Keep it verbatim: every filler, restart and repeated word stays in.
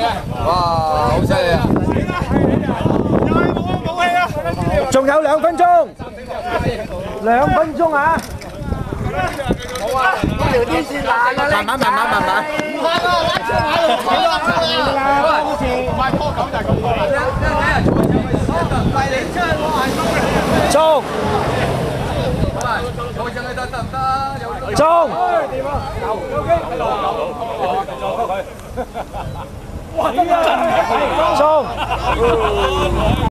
哇，好犀利啊！仲有兩分鐘，兩分鐘啊！冇啊，條天線爛啊！慢慢慢慢慢慢。唔係啊，攬住馬路睇落出嚟啊！好似快拖狗就係咁快。中。坐上去得得唔得？中。點啊？有機。哇！中。